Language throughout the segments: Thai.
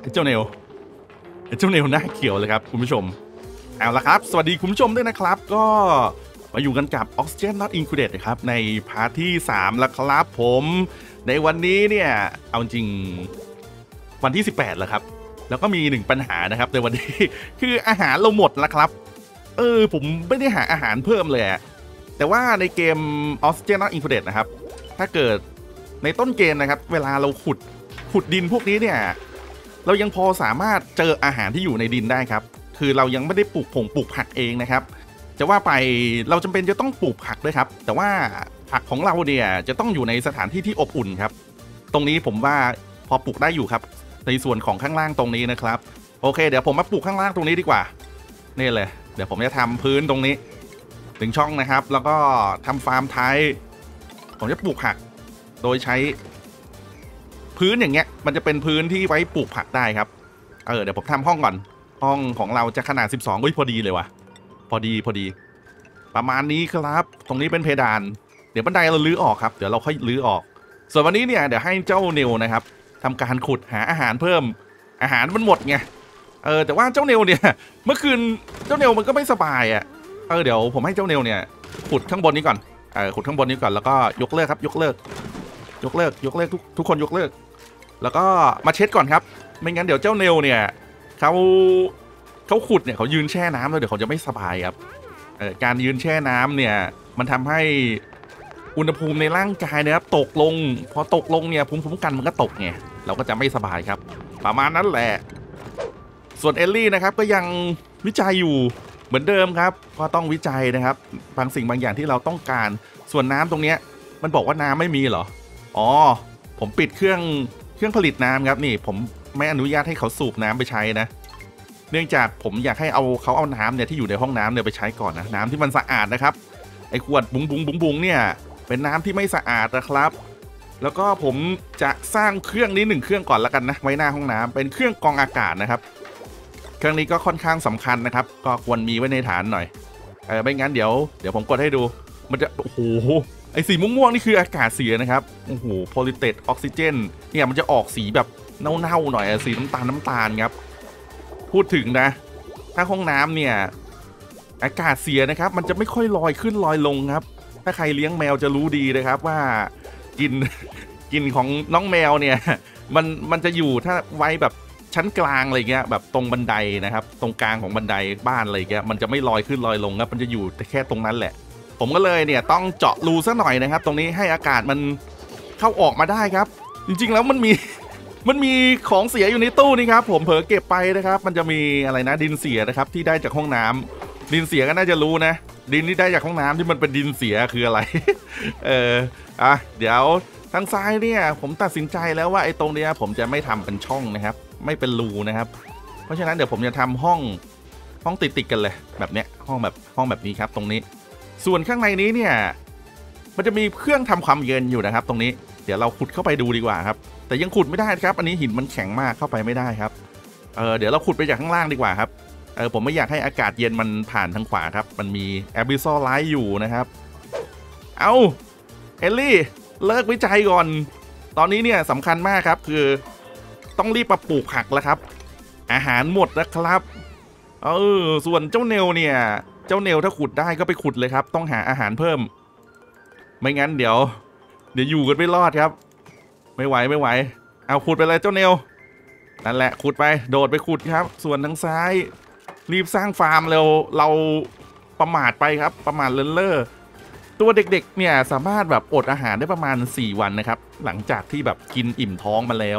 เจ้าเนลหน้าเขียวเลยครับคุณผู้ชมเอาละครับสวัสดีคุณผู้ชมด้วยนะครับก็มาอยู่กันกับ Oxygen Not Included นะครับในพาร์ทที่3แล้วครับผมในวันนี้เนี่ยเอาจริงวันที่18แล้วครับแล้วก็มี1ปัญหานะครับในวันนี้ คืออาหารเราหมดแล้วครับผมไม่ได้หาอาหารเพิ่มเลยแต่ว่าในเกม Oxygen Not Included นะครับถ้าเกิดในต้นเกมนะครับเวลาเราขุดดินพวกนี้เนี่ยเรายังพอสามารถเจออาหารที่อยู่ในดินได้ครับคือเรายังไม่ได้ปลูกผักเองนะครับจะว่าไปเราจำเป็นจะต้องปลูกผักด้วยครับแต่ว่าผักของเราเนี่ยจะต้องอยู่ในสถานที่ที่อบอุ่นครับตรงนี้ผมว่าพอปลูกได้อยู่ครับในส่วนของข้างล่างตรงนี้นะครับโอเคเดี๋ยวผมมาปลูกข้างล่างตรงนี้ดีกว่านี่เลยเดี๋ยวผมจะทำพื้นตรงนี้1 ช่องนะครับแล้วก็ทำฟาร์มท้ายผมจะปลูกผักโดยใช้พื้นอย่างเงี้ยมันจะเป็นพื้นที่ไว้ปลูกผักได้ครับเดี๋ยวผมทำห้องก่อนห้องของเราจะขนาด12พอดีเลยว่ะพอดีประมาณนี้ครับตรงนี้เป็นเพดานเดี๋ยวบันไดเราลื้อออกครับเดี๋ยวเราค่อยลื้อออกส่วนวันนี้เนี่ยเดี๋ยวให้เจ้าเนลนะครับทำการขุดหาอาหารเพิ่มอาหารมันหมดไงแต่ว่าเจ้าเนลเนี่ยเมื่อคืนเจ้าเนลมันก็ไม่สบายเดี๋ยวผมให้เจ้าเนลเนี่ยขุดข้างบนนี้ก่อนขุดข้างบนนี้ก่อนแล้วก็ยกเลิกครับยกเลิกทุกคนยกเลิกแล้วก็มาเช็ดก่อนครับไม่งั้นเดี๋ยวเจ้าเนลเนี่ยเขาขุดเนี่ยเขายืนแช่น้ำแล้วเดี๋ยวเขาจะไม่สบายครับการยืนแช่น้ำเนี่ยมันทำให้อุณหภูมิในร่างกายนะครับตกลงพอตกลงเนี่ยภูมิคุ้มกันมันก็ตกไงเราก็จะไม่สบายครับประมาณนั้นแหละส่วนเอลลี่นะครับก็ยังวิจัยอยู่เหมือนเดิมครับก็ต้องวิจัยนะครับบางสิ่งบางอย่างที่เราต้องการส่วนน้ำตรงนี้มันบอกว่าน้ำไม่มีเหรอผมปิดเครื่องผลิตน้ำครับนี่ผมไม่อนุญาตให้เขาสูบน้ำไปใช้นะเนื่องจากผมอยากให้เขาเอาน้ำเนี่ยที่อยู่ในห้องน้ำเนี่ยไปใช้ก่อนนะน้ำที่มันสะอาดนะครับไอ้ขวดบุ้งเนี่ยเป็นน้ำที่ไม่สะอาดนะครับแล้วก็ผมจะสร้างเครื่องนี้1เครื่องก่อนแล้วกันนะไว้หน้าห้องน้ำเป็นเครื่องกรองอากาศนะครับเครื่องนี้ก็ค่อนข้างสำคัญนะครับก็ควรมีไว้ในฐานหน่อยไม่งั้นเดี๋ยวผมกดให้ดูมันจะโอ้โหไอ้สีม่วงๆนี่คืออากาศเสียนะครับโอ้โหโพลิเตตออกซิเจนเนี่ยมันจะออกสีแบบเน่าๆหน่อยสีน้ำตาลครับพูดถึงนะถ้าห้องน้ำเนี่ยอากาศเสียนะครับมันจะไม่ค่อยลอยขึ้นลอยลงครับถ้าใครเลี้ยงแมวจะรู้ดีนะครับว่ากลิ่นของน้องแมวเนี่ยมันจะอยู่ถ้าไว้แบบชั้นกลางอะไรเงี้ยแบบตรงบันไดนะครับตรงกลางของบันไดบ้านอะไรเงี้ยมันจะไม่ลอยขึ้นลอยลงครับมันจะอยู่แค่ตรงนั้นแหละผมก็เลยเนี่ยต้องเจาะรูซะหน่อยนะครับตรงนี้ให้อากาศมันเข้าออกมาได้ครับจริงๆแล้วมันมีของเสียอยู่ในตู้นี่ครับผมเผลอเก็บไปนะครับมันจะมีอะไรนะดินเสียนะครับที่ได้จากห้องน้ำดินเสียก็น่าจะรู้นะดินที่ได้จากห้องน้ำที่มันเป็นดินเสียคืออะไร เดี๋ยวทางซ้ายเนี่ยผมตัดสินใจแล้วว่าไอ้ตรงเนี้ยผมจะไม่ทำเป็นช่องนะครับไม่เป็นรูนะครับเพราะฉะนั้นเดี๋ยวผมจะทำห้องติดกันเลยแบบเนี้ยห้องแบบนี้ครับตรงนี้ส่วนข้างในนี้เนี่ยมันจะมีเครื่องทำความเย็นอยู่นะครับตรงนี้เดี๋ยวเราขุดเข้าไปดูดีกว่าครับแต่ยังขุดไม่ได้ครับอันนี้หินมันแข็งมากเข้าไปไม่ได้ครับเดี๋ยวเราขุดไปจากข้างล่างดีกว่าครับผมไม่อยากให้อากาศเย็นมันผ่านทางขวาครับมันมีแอบิซอลไลท์อยู่นะครับเอาเอลลี่เลิกวิจัยก่อนตอนนี้เนี่ยสำคัญมากครับคือต้องรีบมาปลูกผักแล้วครับอาหารหมดแล้วครับส่วนเจ้าเนลเนี่ยถ้าขุดได้ก็ไปขุดเลยครับต้องหาอาหารเพิ่มไม่งั้นเดี๋ยวอยู่กันไม่รอดครับไม่ไหวเอาขุดไปเลยเจ้าเนลนั่นแหละขุดไปโดดไปขุดครับส่วนทางซ้ายรีบสร้างฟาร์มเราประมาทไปครับประมาทเลินเล่อตัวเด็กๆเนี่ยสามารถแบบอดอาหารได้ประมาณ4วันนะครับหลังจากที่แบบกินอิ่มท้องมาแล้ว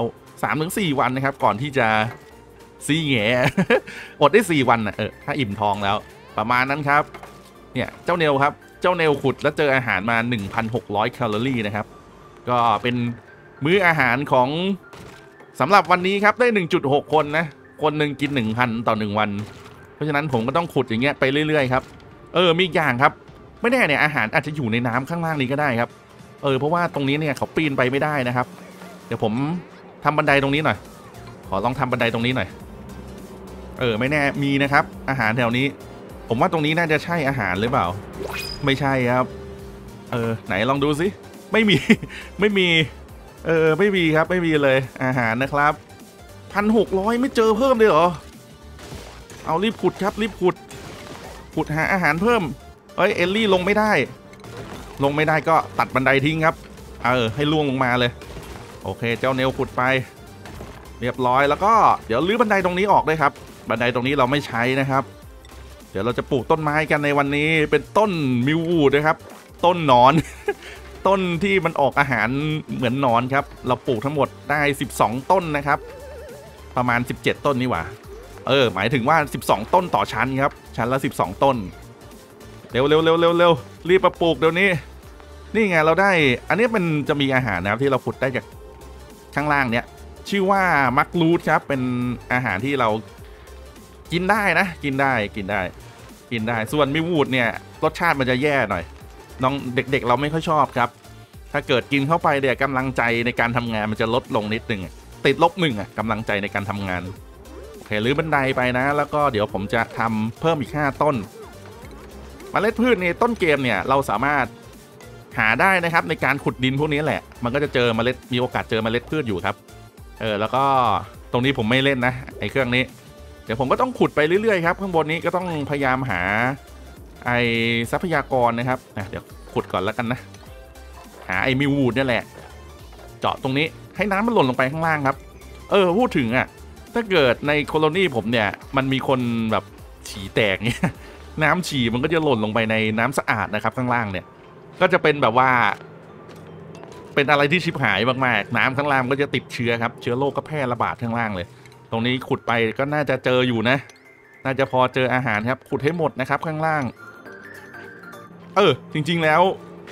3-4 วันนะครับก่อนที่จะซี่แง่ อดได้4วันถ้าอิ่มท้องแล้วประมาณนั้นครับเนี่ยเจ้าเนลครับเจ้าเนลขุดแล้วเจออาหารมา 1,600 แคลอรี่นะครับก็เป็นมื้ออาหารของสำหรับวันนี้ครับได้ 1.6 คนนะคนหนึ่งกิน 1,000 ต่อ1วันเพราะฉะนั้นผมก็ต้องขุดอย่างเงี้ยไปเรื่อยๆครับมีอีกอย่างครับไม่แน่เนี่ยอาหารอาจจะอยู่ในน้ำข้างล่างนี้ก็ได้ครับเพราะว่าตรงนี้เนี่ยเขาปีนไปไม่ได้นะครับเดี๋ยวผมทำบันไดตรงนี้หน่อยขอลองทำบันไดตรงนี้หน่อยไม่แน่มีนะครับอาหารแถวนี้ผมว่าตรงนี้น่าจะใช่อาหารหรือเปล่าไม่ใช่ครับไหนลองดูสิไม่มี ไม่มีครับไม่มีเลยอาหารนะครับ 1,600ไม่เจอเพิ่มเลยเหรอเอารีบขุดครับรีบขุดหาอาหารเพิ่มเอ้ยเอลลี่ลงไม่ได้ก็ตัดบันไดทิ้งครับให้ล่วงลงมาเลยโอเคเจ้าเนลขุดไปเรียบร้อยแล้วก็เดี๋ยวรื้อบันไดตรงนี้ออกด้วยครับบันไดตรงนี้เราไม่ใช้นะครับเดี๋ยวเราจะปลูกต้นไม้กันในวันนี้เป็นต้นมิววูดนะครับต้นหนอน ต้นที่มันออกอาหารเหมือนหนอนครับเราปลูกทั้งหมดได้12ต้นนะครับประมาณ17ต้นนี่หว่าหมายถึงว่า12ต้นต่อชั้นครับชั้นละ12ต้นเร็วรีบมาปลูกเดี๋ยวนี้นี่ไงเราได้อันนี้มันจะมีอาหารนะครับที่เราขุดได้จากข้างล่างเนี้ยชื่อว่ามักรูทครับเป็นอาหารที่เรากินได้นะกินได้ส่วนมิวูดเนี่ยรสชาติมันจะแย่หน่อยน้องเด็กๆเราไม่ค่อยชอบครับถ้าเกิดกินเข้าไปเนี่ยกำลังใจในการทำงานมันจะลดลงนิดนึงติด-1กำลังใจในการทำงานโอเครื้อบันไดไปนะแล้วก็เดี๋ยวผมจะทำเพิ่มอีก5ต้นเมล็ดพืชในต้นเกมเนี่ยเราสามารถหาได้นะครับในการขุดดินพวกนี้แหละมันก็จะเจอเมล็ดมีโอกาสเจอเมล็ดพืชอยู่ครับแล้วก็ตรงนี้ผมไม่เล่นนะไอ้เครื่องนี้เดี๋ยวผมก็ต้องขุดไปเรื่อยๆครับข้างบนนี้ก็ต้องพยายามหาไอ้ทรัพยากรนะครับเดี๋ยวขุดก่อนแล้วกันนะหาไอ้มิววูดนี่แหละเจาะตรงนี้ให้น้ำมันหล่นลงไปข้างล่างครับพูดถึงถ้าเกิดในโคโลนีผมเนี่ยมันมีคนแบบฉี่แตกเนี่ยน้ำฉี่มันก็จะหล่นลงไปในน้ำสะอาดนะครับข้างล่างเนี่ยก็จะเป็นแบบว่าเป็นอะไรที่ชิบหายมากๆน้ำข้างล่างก็จะติดเชื้อครับเชื้อโรคก็แพร่ระบาดข้างล่างเลยตรงนี้ขุดไปก็น่าจะเจออยู่นะน่าจะพอเจออาหารครับขุดให้หมดนะครับข้างล่างจริงๆแล้ว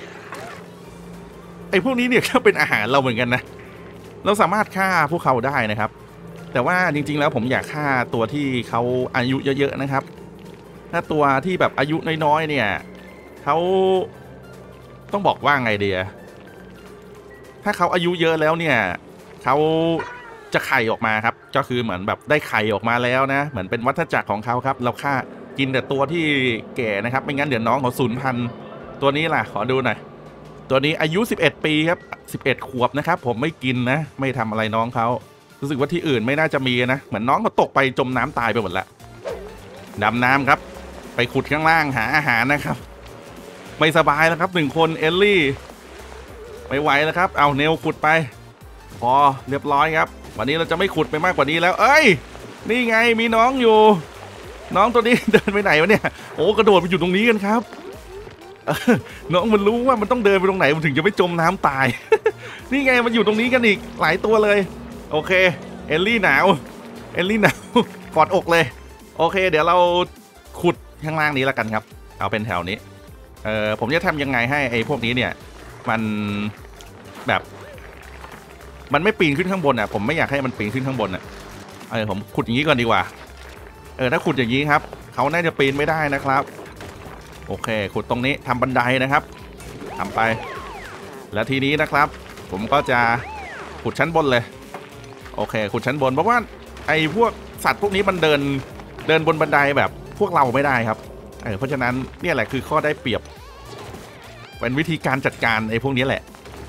ไอ้พวกนี้เนี่ยก็เป็นอาหารเราเหมือนกันนะเราสามารถฆ่าพวกเขาได้นะครับแต่ว่าจริงๆแล้วผมอยากฆ่าตัวที่เขาอายุเยอะๆนะครับถ้าตัวที่แบบอายุน้อยๆเนี่ยเขาต้องบอกว่าไงเดียถ้าเขาอายุเยอะแล้วเนี่ยเขาจะไข่ออกมาครับก็คือเหมือนแบบได้ไข่ออกมาแล้วนะเหมือนเป็นวัฏจักรของเขาครับเราฆ่ากินแต่ตัวที่แก่นะครับไม่งั้นเดี๋ยวน้องเขาสูญพันธุ์ตัวนี้ล่ะขอดูหน่อยตัวนี้อายุ11ปีครับ11ขวบนะครับผมไม่กินนะไม่ทำอะไรน้องเขารู้สึกว่าที่อื่นไม่น่าจะมีนะเหมือนน้องเขาตกไปจมน้ำตายไปหมดแล้วดำน้ำครับไปขุดข้างล่างหาอาหารนะครับไม่สบายแล้วครับ1คนเอลลี่ไม่ไหวแล้วครับเอาเนลขุดไปพอเรียบร้อยครับวันนี้เราจะไม่ขุดไปมากกว่านี้แล้วนี่ไงมีน้องอยู่น้องตัวนี้เดินไปไหนวะเนี่ยโอ้กระโดดไปอยู่ตรงนี้กันครับน้องมันรู้ว่ามันต้องเดินไปตรงไหนมันถึงจะไม่จมน้ำตาย นี่ไงมันอยู่ตรงนี้กันอีกหลายตัวเลยโอเคเอลลี่หนาวกอดอกเลยโอเคเดี๋ยวเราขุดข้างล่างนี้แล้วกันครับเอาเป็นแถวนี้ผมจะทำยังไงให้ไอ้พวกนี้เนี่ยมันแบบมันไม่ปีนขึ้นข้างบนผมไม่อยากให้มันปีนขึ้นข้างบนผมขุดอย่างนี้ก่อนดีกว่าถ้าขุดอย่างนี้ครับเขาน่าจะปีนไม่ได้นะครับโอเคขุดตรงนี้ทำบันไดนะครับทำไปแล้วทีนี้นะครับผมก็จะขุดชั้นบนเลยโอเคขุดชั้นบนเพราะว่าไอ้พวกสัตว์พวกนี้มันเดินบนบันไดแบบพวกเราไม่ได้ครับเพราะฉะนั้นเนี่ยแหละคือข้อได้เปรียบเป็นวิธีการจัดการไอ้พวกนี้แหละ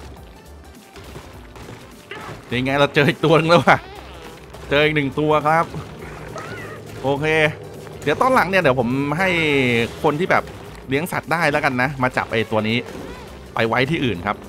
ยังไงเราเจออีกตัวนึงแล้วว่ะเจออีก1ตัวครับโอเคเดี๋ยวตอนหลังเนี่ยเดี๋ยวผมให้คนที่แบบเลี้ยงสัตว์ได้แล้วกันนะมาจับไอ้ตัวนี้ไปไว้ที่อื่นครับ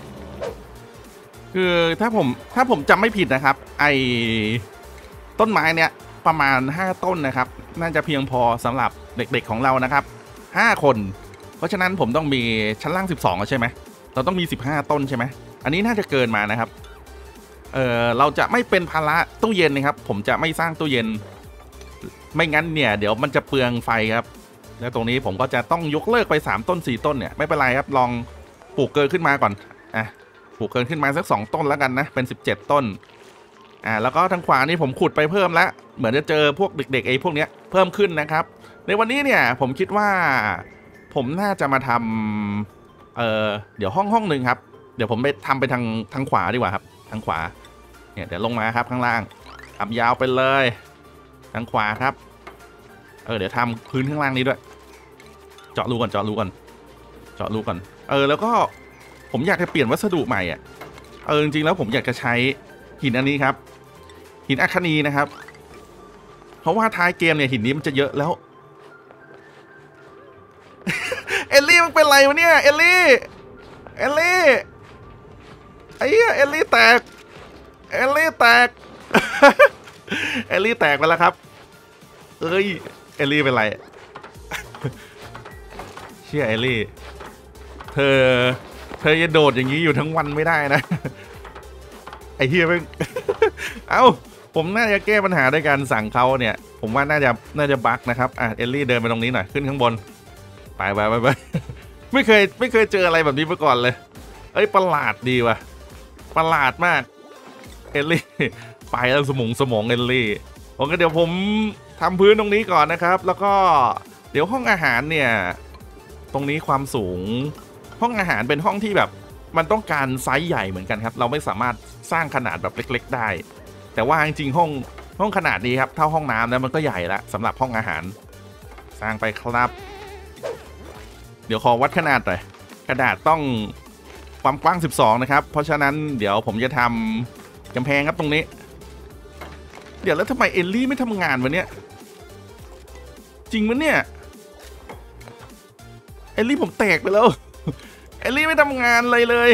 คือถ้าผมจำไม่ผิดนะครับไอ้ต้นไม้เนี่ยประมาณ5ต้นนะครับน่าจะเพียงพอสำหรับเด็กๆของเรานะครับ5คนเพราะฉะนั้นผมต้องมีชั้นล่าง12ใช่ไหมเราต้องมี15ต้นใช่ไหมอันนี้น่าจะเกินมานะครับเราจะไม่เป็นภาระตู้เย็นนะครับผมจะไม่สร้างตู้เย็นไม่งั้นเนี่ยเดี๋ยวมันจะเปลืองไฟครับแล้วตรงนี้ผมก็จะต้องยกเลิกไป3ต้น4ต้นเนี่ยไม่เป็นไรครับลองปลูกเกินขึ้นมาก่อนปลูกเกินขึ้นมาสัก2ต้นแล้วกันนะเป็น17ต้นแล้วก็ทางขวานี่ผมขุดไปเพิ่มแล้วเหมือนจะเจอพวกเด็กๆไอ้พวกเนี้ยเพิ่มขึ้นนะครับในวันนี้เนี่ยผมคิดว่าผมน่าจะมาทำเดี๋ยวห้องหนึ่งครับเดี๋ยวผมไปทำไปทางขวาดีกว่าครับทางขวาเนี่ยเดี๋ยวลงมาครับข้างล่างทำยาวไปเลยทางขวาครับเดี๋ยวทำพื้นข้างล่างนี้ด้วยเจาะรูก่อนแล้วก็ผมอยากจะเปลี่ยนวัสดุใหม่จริงๆแล้วผมอยากจะใช้หินอันนี้ครับหินอัคนีนะครับเพราะว่าท้ายเกมเนี่ยหินนี้มันจะเยอะแล้ว เอลลี่มันเป็นไรวะเนี่ยเอลลี่ไอ้เหี้ยเอลลี่แตกเอลลี่แตก เอลลี่แตกไปแล้วครับเอ้ยเอลลี่เป็นไร เชื่อเอลลี่เธอจะโดดอย่างนี้อยู่ทั้งวันไม่ได้นะ ไอ้เฮียไม่ เอ้าผมน่าจะแก้ปัญหาด้วยการสั่งเขาเนี่ยผมว่าน่าจะบั๊กนะครับเอลลี่เดินไปตรงนี้หน่อยขึ้นข้างบนไป ไม่เคยเจออะไรแบบนี้มาก่อนเลยเอ้ยประหลาดดีว่ะประหลาดมากเอลลี่ไปแล้วสมองเอลลี่โอเคเดี๋ยวผมทำพื้นตรงนี้ก่อนนะครับแล้วก็เดี๋ยวห้องอาหารเนี่ยตรงนี้ความสูงห้องอาหารเป็นห้องที่แบบมันต้องการไซส์ใหญ่เหมือนกันครับเราไม่สามารถสร้างขนาดแบบเล็กๆได้แต่ว่าจริงๆห้องขนาดนี้ครับเท่าห้องน้ำแล้วมันก็ใหญ่ละสำหรับห้องอาหารสร้างไปครับเดี๋ยวขอวัดขนาดหน่อยกระดาษต้องความกว้าง12นะครับเพราะฉะนั้นเดี๋ยวผมจะทำกำแพงครับตรงนี้เดี๋ยวแล้วทำไมเอลลี่ไม่ทำงานวะเนี่ยจริงมั้ยเนี่ยเอลลี่ผมแตกไปแล้วเอลลี่ไม่ทำงานเลย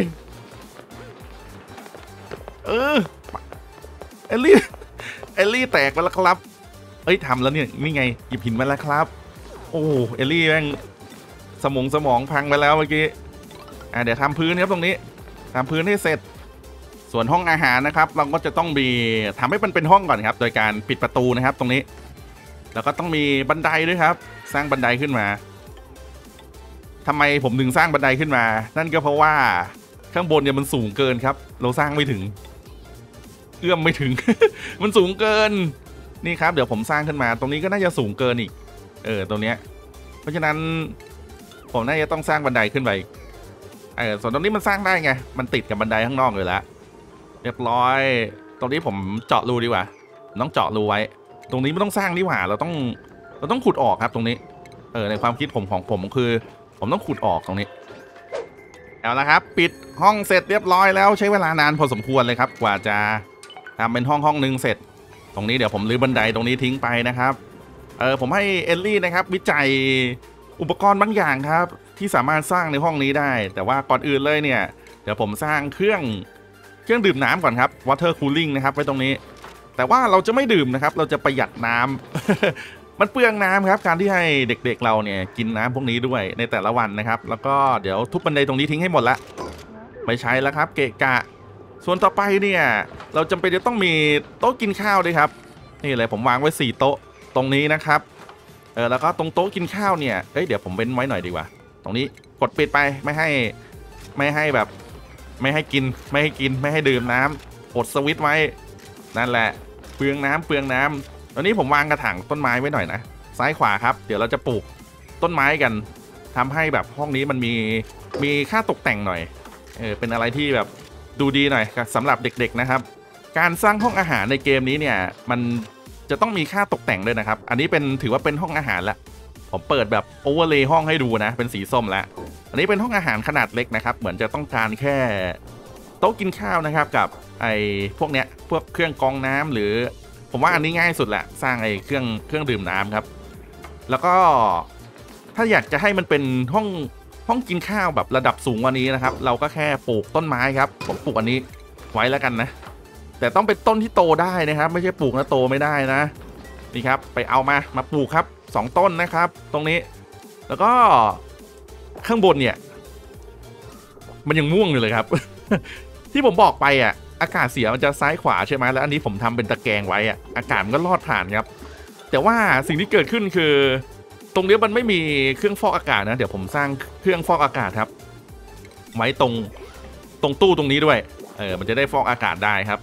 เอลลี่แตกไปแล้วครับเอ้ยทำแล้วเนี่ยนี่ไงหยิบหินมาแล้วครับโอ้เอลลี่แม่งสมองพังไปแล้วเมื่อกี้เดี๋ยวทำพื้นครับตรงนี้ทำพื้นให้เสร็จส่วนห้องอาหารนะครับเราก็จะต้องมีทำให้มันเป็นห้องก่อนครับโดยการปิดประตูนะครับตรงนี้แล้วก็ต้องมีบันไดด้วยครับสร้างบันไดขึ้นมาทำไมผมถึงสร้างบันไดขึ้นมานั่นก็เพราะว่าข้างบนเนี่ยมันสูงเกินครับเราสร้างไม่ถึงเอื้อมไม่ถึง มันสูงเกินนี่ครับเดี๋ยวผมสร้างขึ้นมาตรงนี้ก็น่าจะสูงเกินอีกตรงเนี้ยเพราะฉะนั้นผมน่าจะต้องสร้างบันไดขึ้นไปส่วนตรงนี้มันสร้างได้ไงมันติดกับบันไดข้างนอกเลยแล้วเรียบร้อยตรงนี้ผมเจาะรูดีกว่าต้องเจาะรูไว้ตรงนี้ไม่ต้องสร้างดีกว่าเราต้องขุดออกครับตรงนี้ในความคิดของผมคือผมต้องขุดออกตรงนี้เอาละครับปิดห้องเสร็จเรียบร้อยแล้วใช้เวลานานพอสมควรเลยครับกว่าจะทำเป็นห้องนึงเสร็จตรงนี้เดี๋ยวผมรื้อบันไดตรงนี้ทิ้งไปนะครับผมให้เอลลี่นะครับวิจัยอุปกรณ์บางอย่างครับที่สามารถสร้างในห้องนี้ได้แต่ว่าก่อนอื่นเลยเนี่ยเดี๋ยวผมสร้างเครื่องดื่มน้ำก่อนครับ water cooling นะครับไว้ตรงนี้แต่ว่าเราจะไม่ดื่มนะครับเราจะประหยัดน้ำ มันเปลืองน้ำครับการที่ให้เด็กๆเราเนี่ยกินน้ำพวกนี้ด้วยในแต่ละวันนะครับแล้วก็เดี๋ยวทุบบันไดตรงนี้ทิ้งให้หมดละไม่ใช้แล้วครับเกะกะส่วนต่อไปเนี่ยเราจำเป็นจะต้องมีโต๊ะกินข้าวด้วยครับนี่เลยผมวางไว้4โต๊ะตรงนี้นะครับแล้วก็ตรงโต๊ะกินข้าวเนี่ยเดี๋ยวผมเว้นไว้หน่อยดีกว่าตรงนี้กดปิดไปไม่ให้แบบไม่ให้กินไม่ให้ดื่มน้ำกดสวิตช์ไว้นั่นแหละเปลืองน้ำตอนนี้ผมวางกระถางต้นไม้ไว้หน่อยนะซ้ายขวาครับเดี๋ยวเราจะปลูกต้นไม้กันทำให้แบบห้องนี้มันมีค่าตกแต่งหน่อยเป็นอะไรที่แบบดูดีหน่อยสำหรับเด็กๆนะครับการสร้างห้องอาหารในเกมนี้เนี่ยมันจะต้องมีค่าตกแต่งด้วยนะครับอันนี้ถือว่าเป็นห้องอาหารละผมเปิดแบบโอเวอร์เลย์ห้องให้ดูนะเป็นสีส้มแล้วอันนี้เป็นห้องอาหารขนาดเล็กนะครับเหมือนจะต้องการแค่โต๊ะกินข้าวนะครับกับพวกเนี้ยพวกเครื่องกรองน้ำหรือผมว่าอันนี้ง่ายสุดแหละสร้างเครื่องดื่มน้ำครับแล้วก็ถ้าอยากจะให้มันเป็นห้องกินข้าวแบบระดับสูงกว่านี้นะครับเราก็แค่ปลูกต้นไม้ครับผมปลูกอันนี้ไว้แล้วกันนะแต่ต้องเป็นต้นที่โตได้นะครับไม่ใช่ปลูกแล้วโตไม่ได้นะนี่ครับไปเอามาปลูกครับ2ต้นนะครับตรงนี้แล้วก็ข้างบนเนี่ยมันยังม่วงอยู่เลยครับ ที่ผมบอกไปอากาศเสียมันจะซ้ายขวาใช่ไหมแล้วอันนี้ผมทำเป็นตะแกรงไว้อากาศมันก็ลอดผ่านครับแต่ว่าสิ่งที่เกิดขึ้นคือตรงนี้มันไม่มีเครื่องฟอกอากาศนะเดี๋ยวผมสร้างเครื่องฟอกอากาศครับไว้ตรงตู้ตรงนี้ด้วยมันจะได้ฟอกอากาศได้ครับ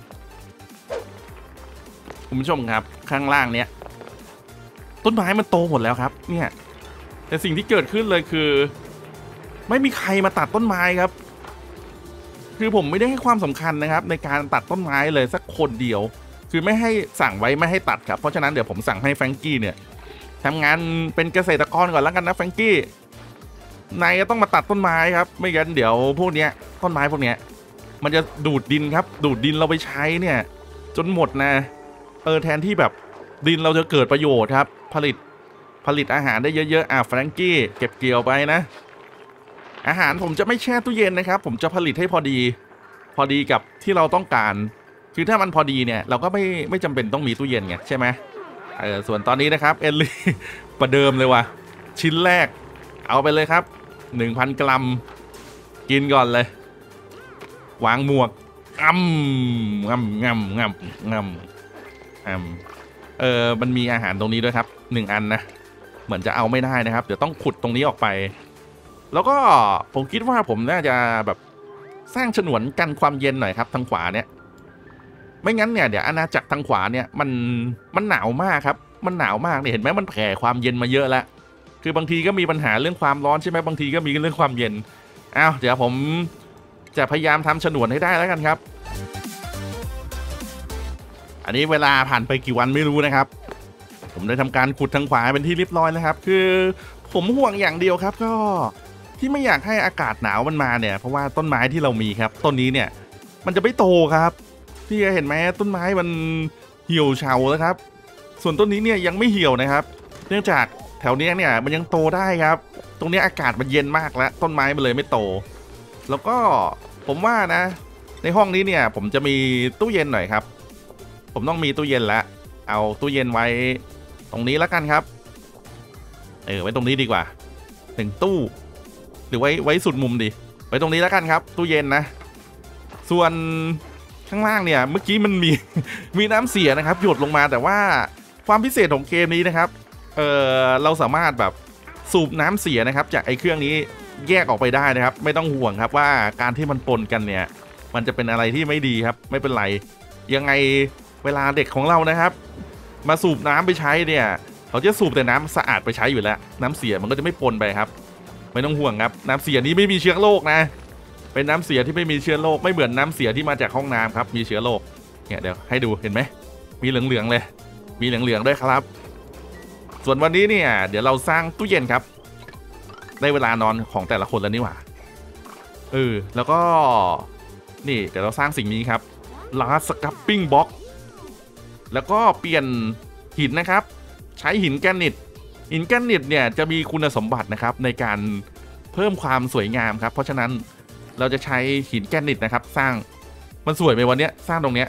คุณผู้ชมครับข้างล่างเนี้ยต้นไม้มันโตหมดแล้วครับเนี่ยแต่สิ่งที่เกิดขึ้นเลยคือไม่มีใครมาตัดต้นไม้ครับคือผมไม่ได้ให้ความสำคัญนะครับในการตัดต้นไม้เลยสักคนเดียวคือไม่ให้สั่งไว้ไม่ให้ตัดครับเพราะฉะนั้นเดี๋ยวผมสั่งให้แฟรงกี้เนี่ยทำงานเป็นเกษตรกรก่อนแล้วกันนะแฟรงกี้นายจะต้องมาตัดต้นไม้ครับไม่งั้นเดี๋ยวพวกเนี้ยต้นไม้พวกเนี้ยมันจะดูดดินครับดูดดินเราไปใช้เนี่ยจนหมดนะแทนที่แบบดินเราจะเกิดประโยชน์ครับผลิตอาหารได้เยอะๆแฟรงกี้เก็บเกี่ยวไปนะอาหารผมจะไม่แช่ตู้เย็นนะครับผมจะผลิตให้พอดีกับที่เราต้องการคือถ้ามันพอดีเนี่ยเราก็ไม่จำเป็นต้องมีตู้เย็นไงใช่ไหมส่วนตอนนี้นะครับเอลลี่ ประเดิมเลยว่ะชิ้นแรกเอาไปเลยครับ 1,000 กรัมกินก่อนเลยวางหมวกงำมันมีอาหารตรงนี้ด้วยครับ1อันนะเหมือนจะเอาไม่ได้นะครับเดี๋ยวต้องขุดตรงนี้ออกไปแล้วก็ผมคิดว่าผมน่าจะแบบสร้างฉนวนกันความเย็นหน่อยครับทางขวาเนี่ยไม่งั้นเนี่ยเดี๋ยวอาณาจักรทางขวาเนี่ยมันหนาวมากครับมันหนาวมากเนี่ยเห็นไหมมันแผ่ความเย็นมาเยอะแล้วคือบางทีก็มีปัญหาเรื่องความร้อนใช่ไหมบางทีก็มีเรื่องความเย็นเดี๋ยวผมจะพยายามทำฉนวนให้ได้แล้วกันครับอันนี้เวลาผ่านไปกี่วันไม่รู้นะครับผมได้ทำการขุดทางขวาเป็นที่เรียบร้อยแล้วครับคือผมห่วงอย่างเดียวครับก็ที่ไม่อยากให้อากาศหนาวมันมาเนี่ยเพราะว่าต้นไม้ที่เรามีครับต้นนี้เนี่ยมันจะไม่โตครับพี่เห็นไหมต้นไม้มันเหี่ยวเฉาแล้วครับส่วนต้นนี้เนี่ยยังไม่เหี่ยวนะครับเนื่องจากแถวนี้เนี่ยมันยังโตได้ครับตรงนี้อากาศมันเย็นมากแล้วต้นไม้มันเลยไม่โตแล้วก็ผมว่านะในห้องนี้เนี่ยผมจะมีตู้เย็นหน่อยครับผมต้องมีตู้เย็นแล้วเอาตู้เย็นไว้ตรงนี้แล้วกันครับไว้ตรงนี้ดีกว่า1ตู้หรือไว้สุดมุมดิไว้ตรงนี้แล้วกันครับตู้เย็นนะส่วนข้างล่างเนี่ยเมื่อกี้มันมีน้ำเสียนะครับหยดลงมาแต่ว่าความพิเศษของเกมนี้นะครับเราสามารถแบบสูบน้ำเสียนะครับจากไอ้เครื่องนี้แยกออกไปได้นะครับไม่ต้องห่วงครับว่าการที่มันปนกันเนี่ยมันจะเป็นอะไรที่ไม่ดีครับไม่เป็นไรยังไงเวลาเด็กของเรานะครับมาสูบน้ำไปใช้เนี่ยเขาจะสูบแต่น้ำสะอาดไปใช้อยู่แล้วน้ำเสียมันก็จะไม่ปนไปครับไม่ต้องห่วงครับน้ำเสียนี้ไม่มีเชื้อโรคนะเป็นน้ำเสียที่ไม่มีเชื้อโรคไม่เหมือนน้ำเสียที่มาจากห้องน้ำครับมีเชื้อโรคเนี่ยเดี๋ยวให้ดูเห็นไหมมีเหลืองๆเลยมีเหลืองๆด้วยครับส่วนวันนี้เนี่ยเดี๋ยวเราสร้างตู้เย็นครับได้เวลานอนของแต่ละคนแล้วนี่หว่าแล้วก็นี่เดี๋ยวเราสร้างสิ่งนี้ครับลาสกับปิ้งบ็อกแล้วก็เปลี่ยนหินนะครับใช้หินแกรนิตเนี่ยจะมีคุณสมบัตินะครับในการเพิ่มความสวยงามครับเพราะฉะนั้นเราจะใช้หินแกรนิตนะครับสร้างมันสวยไหมวันนี้สร้างตรงเนี้ย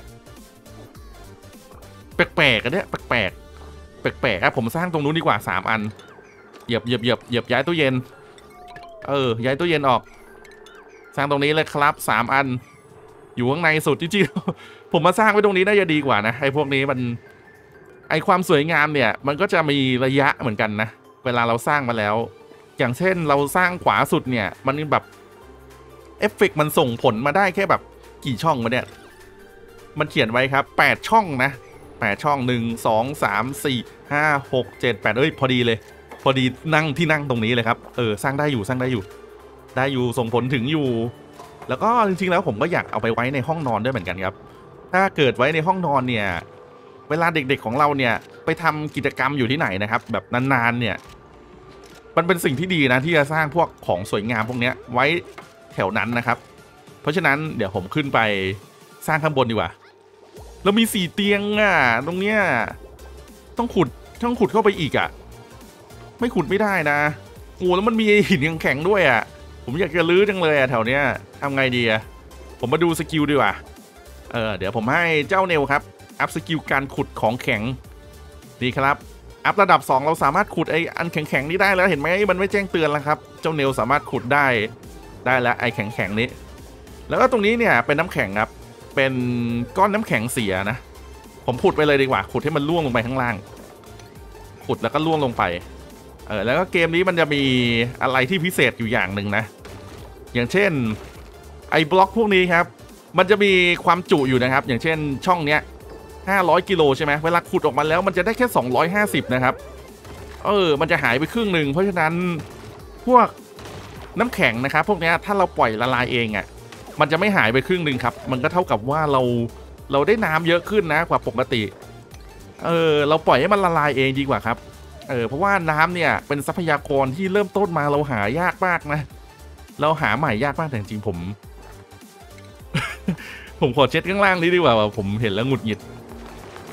แปลกๆกันเนี่ยแปลกครับผมสร้างตรงนู้นดีกว่า3อันเหยียบย้ายตู้เย็นย้ายตู้เย็นออกสร้างตรงนี้เลยครับ3อันอยู่ข้างในสุดจริงๆผมมาสร้างไว้ตรงนี้น่าจะดีกว่านะไอ้พวกนี้มันไอ้ความสวยงามเนี่ยมันก็จะมีระยะเหมือนกันนะเวลาเราสร้างมาแล้วอย่างเช่นเราสร้างขวาสุดเนี่ยมันแบบเอฟเฟกต์มันส่งผลมาได้แค่แบบกี่ช่องมาเนี่ยมันเขียนไว้ครับ8ช่องนะ8ช่อง1 2 3 4 5 6 7 8พอดีเลยพอดีนั่งที่นั่งตรงนี้เลยครับสร้างได้อยู่ส่งผลถึงอยู่แล้วก็จริงๆแล้วผมก็อยากเอาไปไว้ในห้องนอนด้วยเหมือนกันครับถ้าเกิดไว้ในห้องนอนเนี่ยเวลาเด็กๆของเราเนี่ยไปทำกิจกรรมอยู่ที่ไหนนะครับแบบนานๆเนี่ยมันเป็นสิ่งที่ดีนะที่จะสร้างพวกของสวยงามพวกนี้ไว้แถวนั้นนะครับเพราะฉะนั้นเดี๋ยวผมขึ้นไปสร้างข้างบนดีกว่าแล้วมี4เตียงตรงเนี้ยต้องขุดเข้าไปอีกไม่ขุดไม่ได้นะโอ้แล้วมันมีหินแข็งๆด้วยผมอยากจะลื้อจังเลยแถวเนี้ยทำไงดีผมมาดูสกิลดีกว่าเดี๋ยวผมให้เจ้าเนลครับอัพสกิลการขุดของแข็งดีครับอัพระดับ2เราสามารถขุดไอ้อันแข็งๆนี้ได้แล้วเห็นไหมมันไม่แจ้งเตือนแล้วครับเจ้าเนลสามารถขุดได้แล้วไอ้แข็งๆนี้แล้วก็ตรงนี้เนี่ยเป็นน้ำแข็งครับเป็นก้อนน้ำแข็งเสียนะผมขุดไปเลยดีกว่าขุดให้มันล่วงลงไปข้างล่างขุดแล้วก็ล่วงลงไปแล้วก็เกมนี้มันจะมีอะไรที่พิเศษอยู่อย่างหนึ่งนะอย่างเช่นไอ้บล็อกพวกนี้ครับมันจะมีความจุอยู่นะครับอย่างเช่นช่องเนี้ย500 กิโลใช่ไหมเวลาขุดออกมาแล้วมันจะได้แค่250นะครับมันจะหายไปครึ่งหนึ่งเพราะฉะนั้นพวกน้ำแข็งนะครับพวกนี้ถ้าเราปล่อยละลายเองมันจะไม่หายไปครึ่งหนึ่งครับมันก็เท่ากับว่าเราได้น้ำเยอะขึ้นนะกว่าปกติเราปล่อยให้มันละลายเองดีกว่าครับเพราะว่าน้ำเนี่ยเป็นทรัพยากรที่เริ่มต้นมาเราหายากมากนะเราหาใหม่ยากมากแต่จริงๆผม ผมขอเช็ดข้างล่างนี้ดีกว่าผมเห็นแล้วหงุดหงิด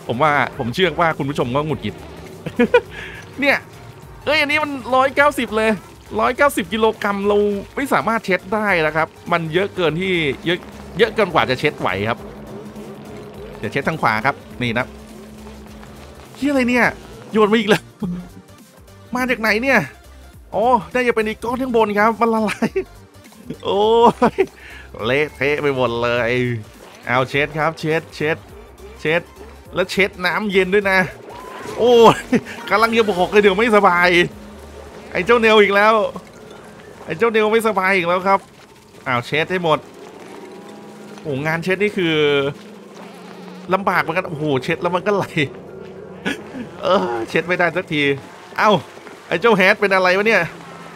ผมเชื่อว่าคุณผู้ชมก็หงุดหงิด เนี่ยอันนี้มัน190เลย190กิโลกรัมเราไม่สามารถเช็ดได้นะครับมันเยอะเกินที่เยอะเกินกว่าจะเช็ดไหวครับเดี๋ยวเช็ดทางขวาครับนี่นะที่อะไรเนี่ยโยนมาอีกแล้ว มาจากไหนเนี่ยโอ้น่าจะเป็นอีกก้อนข้างบนครับมันละลายโอ้ยเละเทะไปหมดเลยเอาเช็ดครับเช็ดแล้วเช็ดน้ำเย็นด้วยนะโอ้ยกำลังจะบอกเลยเดี๋ยวไม่สบายไอ้เจ้าเนลอีกแล้วไอ้เจ้าเนลไม่สบายอีกแล้วครับเอาเช็ดให้หมดโอ้งานเช็ดนี่คือลำบากเหมือนกันโอ้โหเช็ดแล้วมันก็ไหลเช็ดไม่ได้สักทีเอ้าไอ้เจ้าแฮทเป็นอะไรวะเนี่ย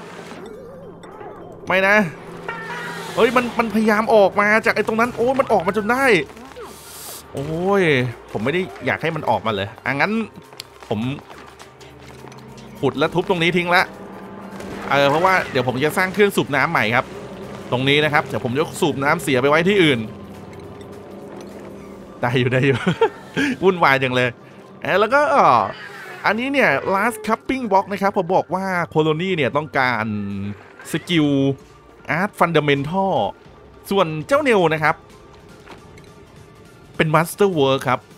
ไม่นะเฮ้ยมันพยายามออกมาจากไอ้ตรงนั้นโอ้มันออกมาจนได้โอ้ยผมไม่ได้อยากให้มันออกมาเลยงั้นผมขุดและทุบตรงนี้ทิ้งละเพราะว่าเดี๋ยวผมจะสร้างเครื่องสูบน้ำใหม่ครับตรงนี้นะครับเดี๋ยวผมจะสูบน้ำเสียไปไว้ที่อื่นได้อยู่ วุ่นวายจังเลยแล้วก็อันนี้เนี่ย last cupping box นะครับผมบอกว่าโคโลนีเนี่ยต้องการสกิลอาร์ตฟันเดเมนทัลส่วนเจ้าเนลนะครับเป็นมาสเตอร์เวิร์คครับ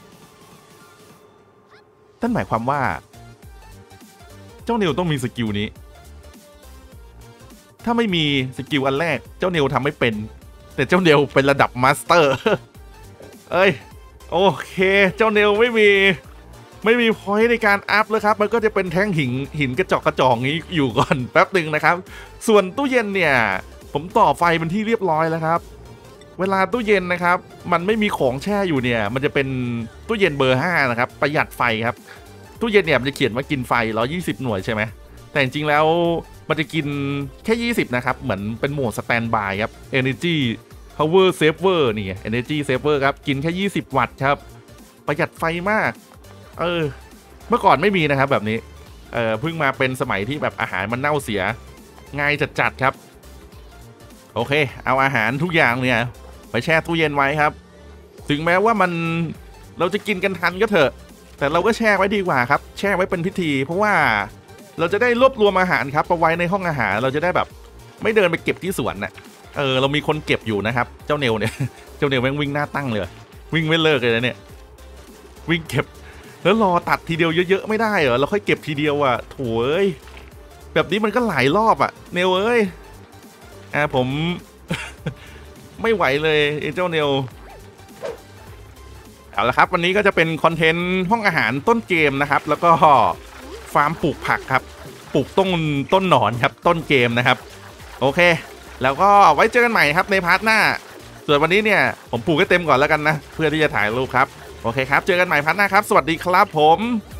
นั่นหมายความว่าเจ้าเนลต้องมีสกิลนี้ถ้าไม่มีสกิลอันแรกเจ้าเนลทำไม่เป็นแต่เจ้าเนลเป็นระดับมาสเตอร์โอเคเจ้าเนลไม่มีพอยต์ในการอัพเลยครับมันก็จะเป็นแท่งหินกระจอกนี้อยู่ก่อนแป๊บหนึ่งนะครับส่วนตู้เย็นเนี่ยผมต่อไฟเป็นที่เรียบร้อยแล้วครับเวลาตู้เย็นนะครับมันไม่มีของแช่อยู่เนี่ยมันจะเป็นตู้เย็นเบอร์5นะครับประหยัดไฟครับตู้เย็นเนี่ยมันจะเขียนว่ากินไฟ120หน่วยใช่ไหมแต่จริงๆแล้วมันจะกินแค่20นะครับเหมือนเป็นโหมดสแตนด์บายครับ Energy Power Saver นี่ Energy Saver ครับกินแค่20วัตต์ครับประหยัดไฟมากเมื่อก่อนไม่มีนะครับแบบนี้เพิ่งมาเป็นสมัยที่แบบอาหารมันเน่าเสียง่ายจัดครับโอเคเอาอาหารทุกอย่างเนี่ยไปแช่ตู้เย็นไว้ครับถึงแม้ว่าเราจะกินกันทันก็เถอะแต่เราก็แช่ไว้ดีกว่าครับแช่ไว้เป็นพิธีเพราะว่าเราจะได้รวบรวมอาหารครับเอาไว้ในห้องอาหารเราจะได้แบบไม่เดินไปเก็บที่สวนน่ะเรามีคนเก็บอยู่นะครับเจ้าเนลเนี่ยเจ้าเนลแม่งวิ่งหน้าตั้งเลยวิ่งไม่เลิกเลยนะเนี่ยวิ่งเก็บแล้วรอตัดทีเดียวเยอะๆไม่ได้เหรอเราค่อยเก็บทีเดียวอ่ะโถ่แบบนี้มันก็หลายรอบอ่ะเนลผม ไม่ไหวเลยเจ้าเนลเอาละครับวันนี้ก็จะเป็นคอนเทนต์ห้องอาหารต้นเกมนะครับแล้วก็ฟาร์มปลูกผักครับปลูกต้นหนอนครับต้นเกมนะครับโอเคแล้วก็ไว้เจอกันใหม่ครับในพาร์ทหน้าส่วนวันนี้เนี่ยผมปลูกให้เต็มก่อนแล้วกันนะเพื่อที่จะถ่ายรูปครับโอเคครับเจอกันใหม่พาร์ทหน้าครับสวัสดีครับผม